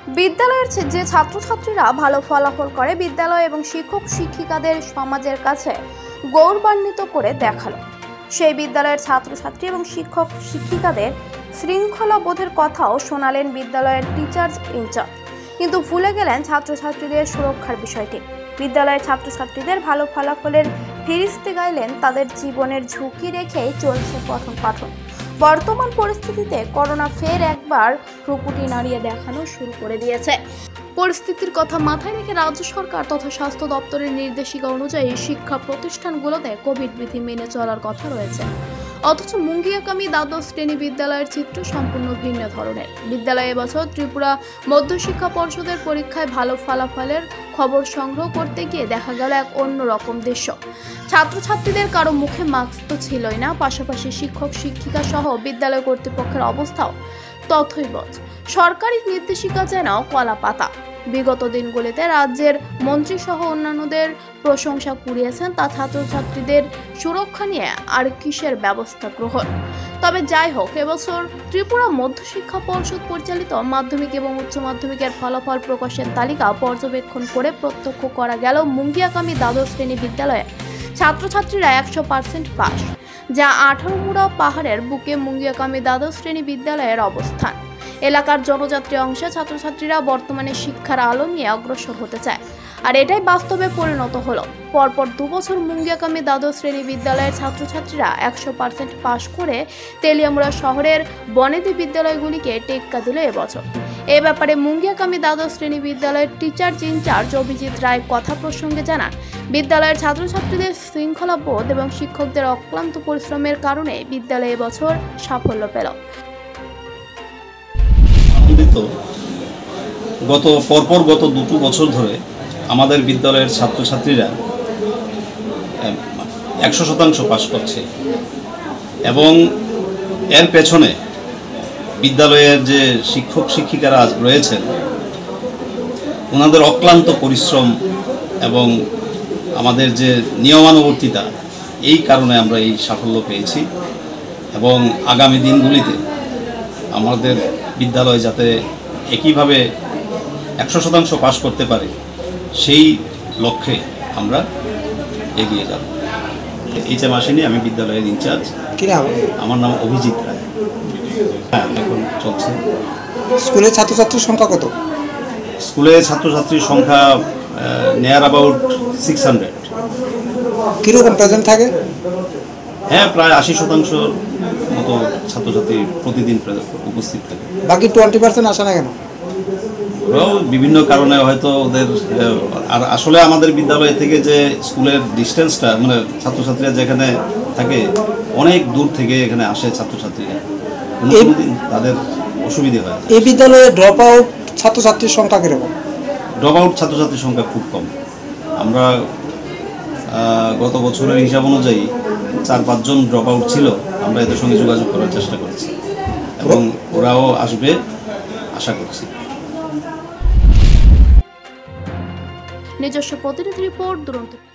বিদ্যালয়ের যে ছাত্রছাত্রীরা ভালো ফলাফল করে বিদ্যালয় এবং শিক্ষক শিক্ষিকাদের সমাজের কাছে গৌরবান্বিত করে দেখালো। সেই বিদ্যালয়ের ছাত্রছাত্রী এবং শিক্ষক শিক্ষিকাদের শৃঙ্খলা বোধের কথাও শোনালেন বিদ্যালয়ের টিচার্স ইনচার্জ, কিন্তু ভুলে গেলেন ছাত্রছাত্রীদের সুরক্ষার বিষয়টি। বিদ্যালয়ের ছাত্রছাত্রীদের ভালো ফলাফলের ফিরিস্তি গাইলেন তাদের জীবনের ঝুঁকি রেখেই চলছে পঠন পাঠন। বর্তমান পরিস্থিতিতে করোনা ফের একবার ভ্রুকুটি নাড়িয়ে দেখানো শুরু করে দিয়েছে। পরিস্থিতির কথা মাথায় রেখে রাজ্য সরকার তথা স্বাস্থ্য দপ্তরের নির্দেশিকা অনুযায়ী শিক্ষা প্রতিষ্ঠানগুলোতে কোভিড বিধি মেনে চলার কথা রয়েছে। অথচ মুঙ্গিয়াকামী দ্বাদশ শ্রেণী বিদ্যালয়ের চিত্র সম্পূর্ণ ভিন্ন ধরনের। বিদ্যালয়ে এবছর ত্রিপুরা মধ্যশিক্ষা পর্ষদের পরীক্ষায় ভালো ফলাফলের খবর সংগ্রহ করতে গিয়ে দেখা গেল এক অন্যরকম দৃশ্য। ছাত্রছাত্রীদের কারো মুখে মাস্ক তো ছিলই না, পাশাপাশি শিক্ষক শিক্ষিকা সহ বিদ্যালয় কর্তৃপক্ষের অবস্থাও তথৈব। সরকারি নির্দেশিকা যেন কলা পাতা। বিগত দিনগুলিতে রাজ্যের মন্ত্রী সহ অন্যান্যদের প্রশংসা কুড়িয়েছেন তা ছাত্রছাত্রীদের সুরক্ষা নিয়ে আর কিসের ব্যবস্থা গ্রহণ। তবে যাই হোক, এবছর ত্রিপুরা মধ্যশিক্ষা পর্ষদ পরিচালিত মাধ্যমিক এবং উচ্চ মাধ্যমিকের ফলাফল প্রকাশের তালিকা পর্যবেক্ষণ করে প্রত্যক্ষ করা গেল মুঙ্গিয়াকামী দ্বাদশ শ্রেণী বিদ্যালয়ে ছাত্রছাত্রীরা 100% পাস, যা 18 মুড়া পাহাড়ের বুকে মুঙ্গিয়াকামী দ্বাদশ শ্রেণী বিদ্যালয়ের অবস্থান। এলাকার জনজাতি অংশে ছাত্রছাত্রীরা বর্তমানে শিক্ষার আলো নিয়ে অগ্রসর হতে চায়, আর এটাই বাস্তবে পরিণত হলো। পরপর 2 বছর মুঙ্গিয়াকামী দ্বাদশ শ্রেণী বিদ্যালয়ের ছাত্রছাত্রীরা 100% পাশ করে তেলিয়ামুড়া শহরের বনেদি বিদ্যালয়গুলিকে টেক্কা দিল এবছর। এ ব্যাপারে মুঙ্গিয়াকামী দ্বাদশ শ্রেণী বিদ্যালয়ের টিচার্স ইনচার্জ অভিজিৎ রায় কথা প্রসঙ্গে জানান, বিদ্যালয়ের ছাত্রছাত্রীদের শৃঙ্খলা বোধ এবং শিক্ষকদের অক্লান্ত পরিশ্রমের কারণে বিদ্যালয় এবছর সাফল্য পেল। গত 2 বছর ধরে আমাদের বিদ্যালয়ের ছাত্রছাত্রীরা 100% পাস করছে এবং এর পেছনে বিদ্যালয়ের যে শিক্ষক শিক্ষিকারা রয়েছেন ওনাদের অক্লান্ত পরিশ্রম এবং আমাদের যে নিয়মানুবর্তিতা, এই কারণে আমরা এই সাফল্য পেয়েছি এবং আগামী দিনগুলিতে আমাদের বিদ্যালয় যাতে একইভাবে 100% পাস করতে পারে সেই লক্ষ্যে আমরা এগিয়ে যাব। এইচএম আসেনি, আমি বিদ্যালয়ের ইনচার্জ। আমার নাম অভিজিৎ রায়। হ্যাঁ, এখন চলছে। স্কুলের ছাত্রছাত্রীর সংখ্যা কত? স্কুলে ছাত্রছাত্রীর সংখ্যা নিয়ার অ্যাবাউট 600। কীরকম প্রেজেন্ট থাকে? হ্যাঁ, প্রায় 80% মতো ছাত্রছাত্রী প্রতিদিন উপস্থিত থাকে। বাকি 20% আসে না কেন? ওরাও বিভিন্ন কারণে হয়তো ওদের, আর আসলে আমাদের বিদ্যালয় থেকে যে স্কুলের ডিস্টেন্সটা, মানে ছাত্রছাত্রীরা যেখানে থাকে অনেক দূর থেকে এখানে আসে ছাত্রছাত্রীরা, কোনোদিন তাদের অসুবিধে হয়। এই বিদ্যালয়ে ড্রপ আউট ছাত্রছাত্রীর সংখ্যা কীরকম? ড্রপ আউট ছাত্রছাত্রীর সংখ্যা খুব কম। আমরা গত বছরের হিসাব অনুযায়ী 4-5 জন ড্রপ আউট ছিল। আমরা এদের সঙ্গে যোগাযোগ করার চেষ্টা করছি এবং ওরাও আসবে আশা করছি। নিজস্ব প্রতিনিধি রিপোর্ট, দুরন্ত।